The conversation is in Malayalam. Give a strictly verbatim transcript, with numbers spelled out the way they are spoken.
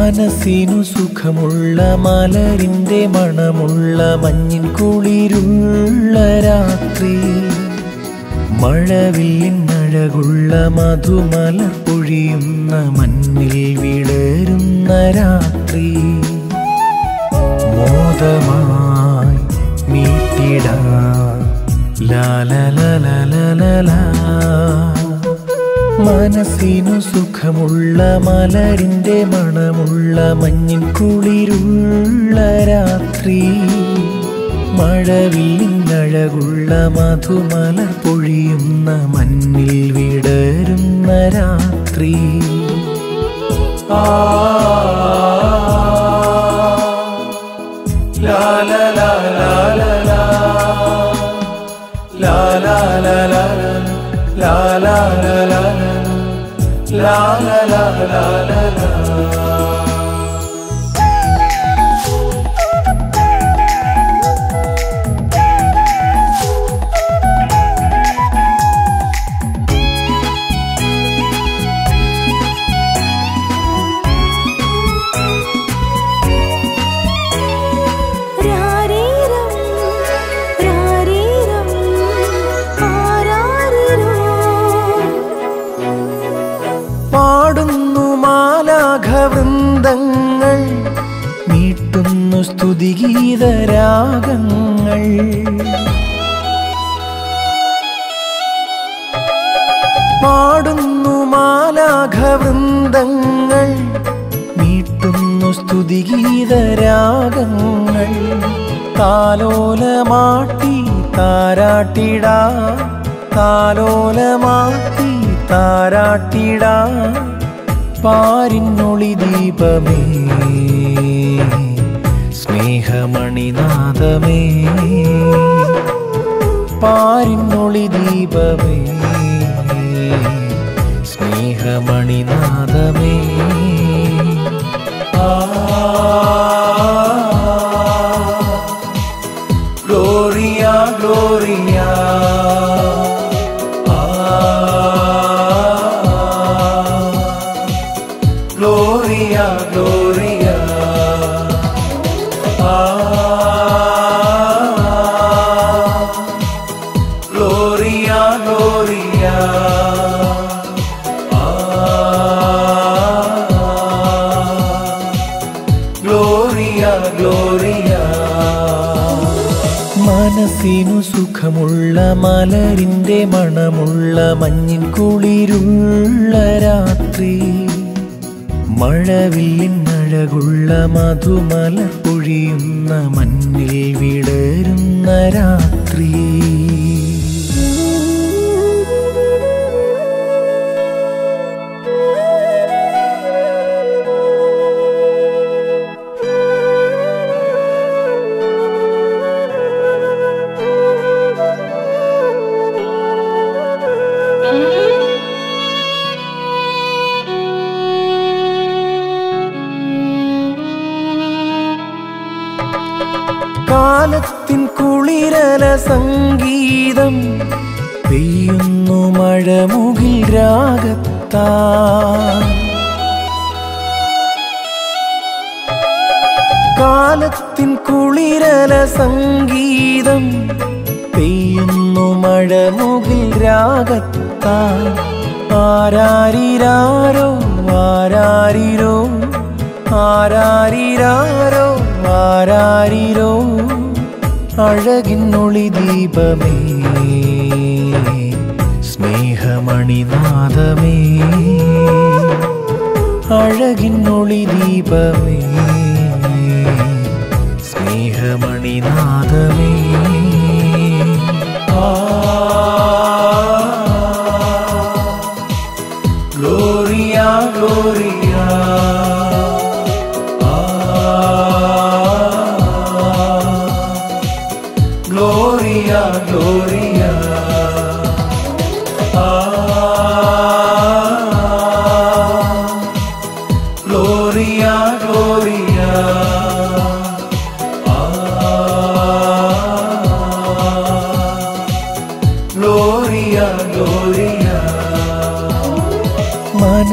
മനസ്സിനു സുഖമുള്ള മലരിന്റെ മണമുള്ള മഞ്ഞിൻ കുളിരുള്ള രാത്രി, മഴവില്ലിൻ അഴകുള്ള മധുമലർ പൊഴിയുന്ന മഞ്ഞിൽ വിടരുന്ന രാത്രി, മോദമായി മീട്ടിടാ ലാലലലലലലാ. മനസ്സിനു സുഖമുള്ള മലരിന്റെ മണമുള്ള മഞ്ഞിൻ കുളിരുള്ള രാത്രി, മഴവില്ലിൻ അഴകുള്ള മധുമലർ പൊഴിയുന്ന മഞ്ഞിൽ വിടരുന്ന രാത്രി. ആ ലാ ലാ ലാ ലാ ലാ ലാ ലാ ലാ ലാ ലാ ലാ ലാ ലാ ലാ ലാ ലാ ലാ. പാടുന്നു മാലാഘവൃന്ദങ്ങൾ, മീട്ടുന്നു സ്തുതിഗീതരാഗങ്ങൾ. പാടുന്നു മാലാഘവൃന്ദങ്ങൾ, മീട്ടുന്നു സ്തുതിഗീതരാഗങ്ങൾ. താലോലമാട്ടി താരാട്ടിടാ, താലോലമാട്ടി താരാട്ടിടാ. പാരിന്നൊളി ദീപമേ സ്നേഹമണിനാദമേ, പാരിന്നൊളി ദീപമേ സ്നേഹമണിനാദമേ. ആ Gloria Gloria, Gloria, Gloria, ah, Gloria, Gloria, ah, Gloria, Gloria. മനസ്സിനു സുഖമുള്ള മലരിന്റെ മണമുള്ള മഞ്ഞിൻ കുളിരുള്ള രാത്രി, മഴവില്ലിൻ അഴകുള്ള മധുമലർ പൊഴിയുന്ന മഞ്ഞിൽ വിടരുന്ന രാത്രി. കാലത്തിൻ കുളിരല സംഗീതം പെയ്യുന്നു മഴമുകിൽ രാഗത്താ. കാലത്തിൻ കുളിരല സംഗീതം പെയ്യുന്നു മഴമുകിൽ രാഗത്താ. ആരാരിരാരോ ആരാരിരോ, ആരാരിരാരോ ആരാരിരോ. അഴകിന്നൊളി ദീപമേ സ്നേഹമണിനാദമേ, അഴകിന്നൊളി ദീപമേ സ്നേഹമണിനാദമേ. ആ Gloria Gloria, Gloria, Gloria, ah, Gloria, Gloria, ah, Gloria, Gloria.